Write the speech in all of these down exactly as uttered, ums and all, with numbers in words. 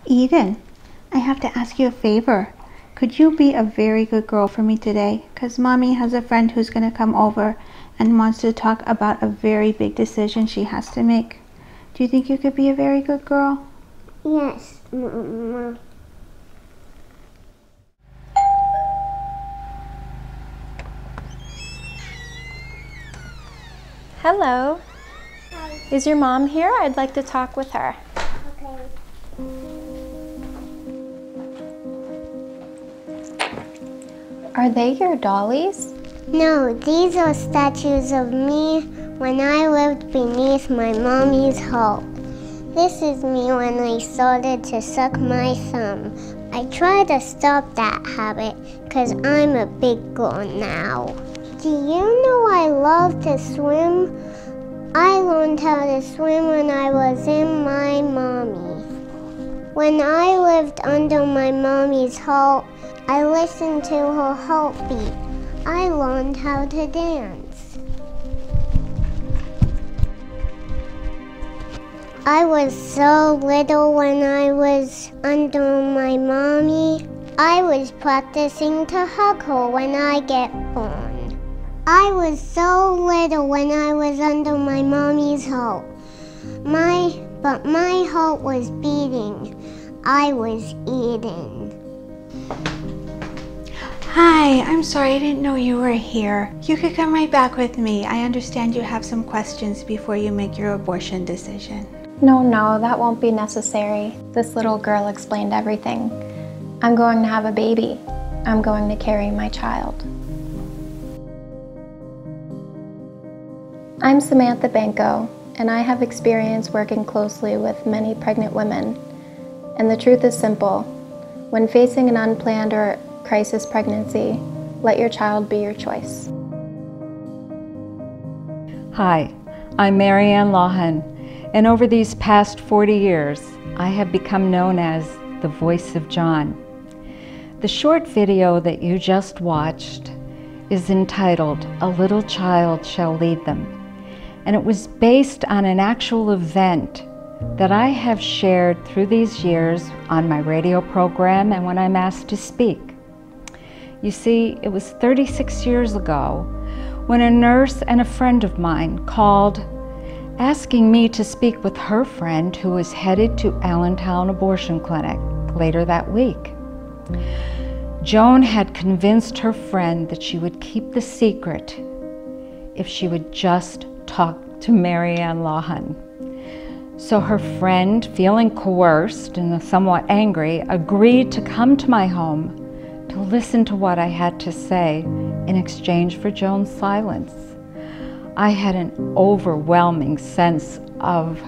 Eden, I have to ask you a favor. Could you be a very good girl for me today? Because Mommy has a friend who's going to come over and wants to talk about a very big decision she has to make. Do you think you could be a very good girl? Yes, Mama. Hello. Hi. Is your mom here? I'd like to talk with her. Okay. Are they your dollies? No, these are statues of me when I lived beneath my mommy's hulk. This is me when I started to suck my thumb. I try to stop that habit because I'm a big girl now. Do you know I love to swim? I learned how to swim when I was in my mommy. When I lived under my mommy's hulk, I listened to her heartbeat. I learned how to dance. I was so little when I was under my mommy. I was practicing to hug her when I get born. I was so little when I was under my mommy's heart. My, but my heart was beating. I was eating. Hi, I'm sorry, I didn't know you were here. You could come right back with me. I understand you have some questions before you make your abortion decision. No, no, that won't be necessary. This little girl explained everything. I'm going to have a baby. I'm going to carry my child. I'm Samantha Banco, and I have experience working closely with many pregnant women. And the truth is simple. When facing an unplanned or crisis pregnancy, let your child be your choice. Hi, I'm Marianne Lawhon, and over these past forty years, I have become known as the voice of John. The short video that you just watched is entitled, "A Little Child Shall Lead Them," and it was based on an actual event that I have shared through these years on my radio program and when I'm asked to speak. You see, it was thirty-six years ago when a nurse and a friend of mine called asking me to speak with her friend who was headed to Allentown Abortion Clinic later that week. Joan had convinced her friend that she would keep the secret if she would just talk to Marianne Lawhon. So her friend, feeling coerced and somewhat angry, agreed to come to my home to listen to what I had to say in exchange for Joan's silence. I had an overwhelming sense of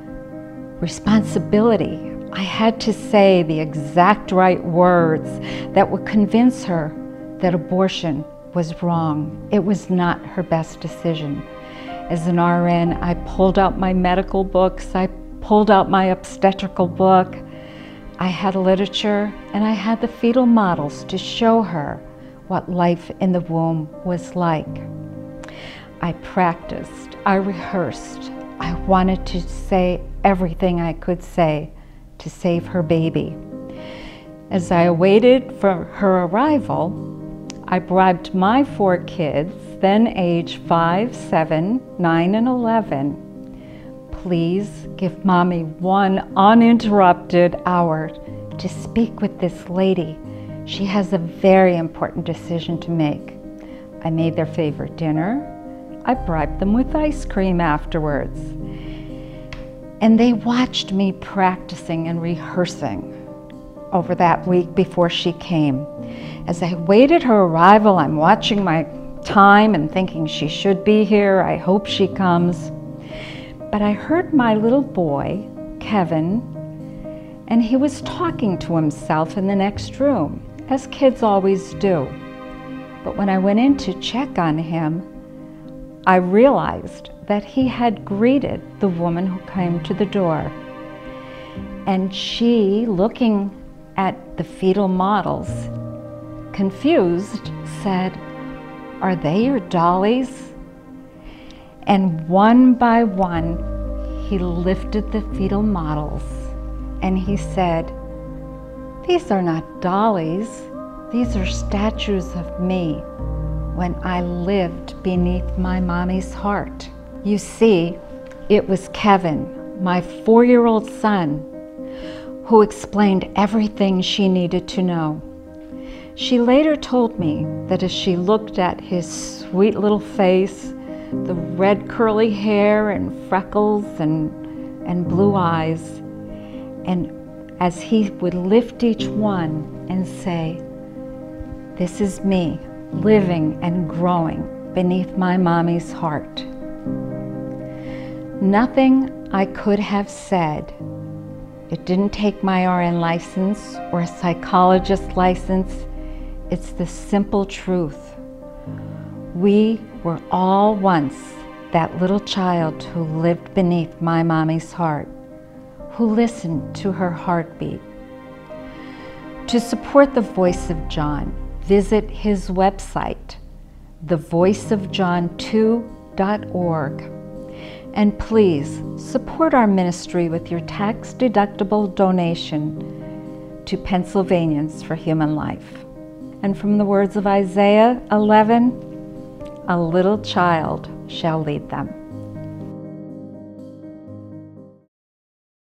responsibility. I had to say the exact right words that would convince her that abortion was wrong. It was not her best decision. As an R N, I pulled out my medical books, I pulled out my obstetrical book, I had literature, and I had the fetal models to show her what life in the womb was like. I practiced, I rehearsed, I wanted to say everything I could say to save her baby. As I awaited for her arrival, I bribed my four kids, then age five, seven, nine, and eleven. Please give Mommy one uninterrupted hour to speak with this lady. She has a very important decision to make. I made their favorite dinner. I bribed them with ice cream afterwards. And they watched me practicing and rehearsing over that week before she came. As I waited her arrival, I'm watching my time and thinking she should be here. I hope she comes. But I heard my little boy, Kevin, and he was talking to himself in the next room, as kids always do. But when I went in to check on him, I realized that he had greeted the woman who came to the door. And she, looking at the fetal models, confused, said, "Are they your dollies?" And one by one, he lifted the fetal models and he said, These are not dollies. These are statues of me when I lived beneath my mommy's heart. You see, it was Kevin, my four-year-old son, who explained everything she needed to know. She later told me that as she looked at his sweet little face, the red curly hair and freckles and, and blue eyes, and as he would lift each one and say, "This is me living and growing beneath my mommy's heart." Nothing I could have said. It didn't take my R N license or a psychologist license. It's the simple truth. We were all once that little child who lived beneath my mommy's heart, who listened to her heartbeat. To support the Voice of John, visit his website, the voice of john two dot org. And please support our ministry with your tax-deductible donation to Pennsylvanians for Human Life. And from the words of Isaiah eleven, a little child shall lead them.